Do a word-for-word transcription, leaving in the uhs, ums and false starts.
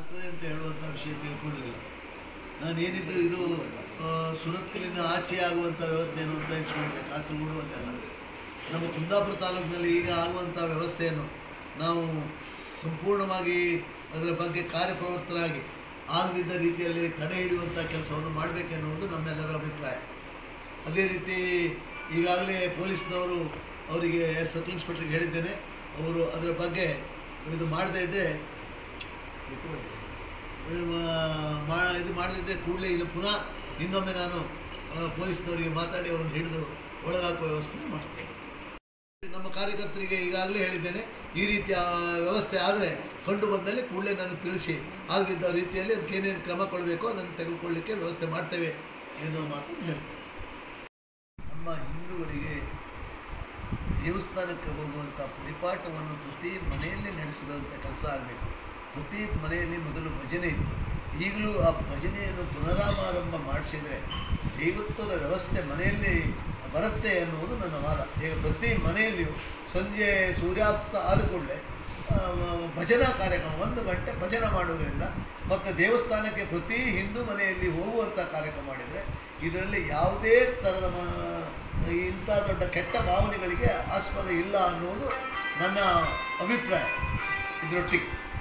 ಆಗ್ತದೆ ಅಂತ ಹೇಳುವಂಥ ವಿಷಯ ತಿಳ್ಕೊಳ್ಳಲಿಲ್ಲ. ನಾನೇನಿದ್ರು ಇದು ಸುರತ್ಕಲಿಂದ ಆಚೆ ಆಗುವಂಥ ವ್ಯವಸ್ಥೆ ಏನು ಅಂತ ಇಟ್ಕೊಂಡಿದ್ದೆ, ಕಾಸರಗೋಡು ಅಲ್ಲೆಲ್ಲ. ನಮ್ಮ ಕುಂದಾಪುರ ತಾಲೂಕಿನಲ್ಲಿ ಈಗ ಆಗುವಂಥ ವ್ಯವಸ್ಥೆಯನ್ನು ನಾವು ಸಂಪೂರ್ಣವಾಗಿ ಅದರ ಬಗ್ಗೆ ಕಾರ್ಯಪ್ರವೃತ್ತರಾಗಿ ಆಗದಿದ್ದ ರೀತಿಯಲ್ಲಿ ತಡೆ ಹಿಡಿಯುವಂಥ ಕೆಲಸವನ್ನು ಮಾಡಬೇಕೆನ್ನುವುದು ನಮ್ಮೆಲ್ಲರ ಅಭಿಪ್ರಾಯ. ಅದೇ ರೀತಿ ಈಗಾಗಲೇ ಪೊಲೀಸ್ನವರು ಅವರಿಗೆ ಸರ್ಕಲ್ ಇನ್ಸ್ಪೆಕ್ಟರ್ಗೆ ಹೇಳಿದ್ದೇನೆ, ಅವರು ಅದರ ಬಗ್ಗೆ ಇದು ಮಾಡದೇ ಇದ್ದರೆ ಮಾ ಇದು ಮಾಡದಿದ್ದರೆ ಕೂಡಲೇ ಇನ್ನು ಪುನಃ ಇನ್ನೊಮ್ಮೆ ನಾನು ಪೊಲೀಸ್ನವರಿಗೆ ಮಾತಾಡಿ ಅವರನ್ನು ಹಿಡಿದು ಒಳಗಾಕುವ ವ್ಯವಸ್ಥೆ ಮಾಡಿಸ್ತೇನೆ. ನಮ್ಮ ಕಾರ್ಯಕರ್ತರಿಗೆ ಈಗಾಗಲೇ ಹೇಳಿದ್ದೇನೆ, ಈ ರೀತಿಯ ವ್ಯವಸ್ಥೆ ಆದರೆ ಕಂಡು ಬಂದಲ್ಲಿ ಕೂಡಲೇ ನಾನು ತಿಳಿಸಿ ಆಗದಿದ್ದ ರೀತಿಯಲ್ಲಿ ಅದಕ್ಕೆ ಏನೇನು ಕ್ರಮ ಕೊಡಬೇಕೋ ಅದನ್ನು ತೆಗೆದುಕೊಳ್ಳಲಿಕ್ಕೆ ವ್ಯವಸ್ಥೆ ಮಾಡ್ತೇವೆ ಎನ್ನುವ ಮಾತನ್ನು ಹೇಳ್ತೇವೆ. ನಮ್ಮ ಹಿಂದೂಗಳಿಗೆ ದೇವಸ್ಥಾನಕ್ಕೆ ಹೋಗುವಂಥ ಪರಿಪಾಠವನ್ನು ಪ್ರತಿ ಮನೆಯಲ್ಲಿ ನಡೆಸಿದಂಥ ಕೆಲಸ ಆಗಬೇಕು. ಪ್ರತಿ ಮನೆಯಲ್ಲಿ ಮೊದಲು ಭಜನೆ ಇತ್ತು, ಈಗಲೂ ಆ ಭಜನೆಯನ್ನು ಪುನರಾರಂಭ ಮಾಡಿಸಿದರೆ ದೈವತ್ವದ ವ್ಯವಸ್ಥೆ ಮನೆಯಲ್ಲಿ ಬರುತ್ತೆ ಎನ್ನುವುದು ನನ್ನ ವಾದ. ಈಗ ಪ್ರತಿ ಮನೆಯಲ್ಲಿಯೂ ಸಂಜೆ ಸೂರ್ಯಾಸ್ತ ಆದ ಕೂಡಲೇ ಭಜನಾ ಕಾರ್ಯಕ್ರಮ ಒಂದು ಗಂಟೆ ಭಜನೆ ಮಾಡುವುದರಿಂದ ಮತ್ತು ದೇವಸ್ಥಾನಕ್ಕೆ ಪ್ರತಿ ಹಿಂದೂ ಮನೆಯಲ್ಲಿ ಹೋಗುವಂಥ ಕಾರ್ಯಕ್ರಮ ಮಾಡಿದರೆ ಇದರಲ್ಲಿ ಯಾವುದೇ ಥರದ ಇಂಥ ದೊಡ್ಡ ಕೆಟ್ಟ ಭಾವನೆಗಳಿಗೆ ಆಸ್ಪದ ಇಲ್ಲ ಅನ್ನುವುದು ನನ್ನ ಅಭಿಪ್ರಾಯ. ಇದರೊಟ್ಟಿಗೆ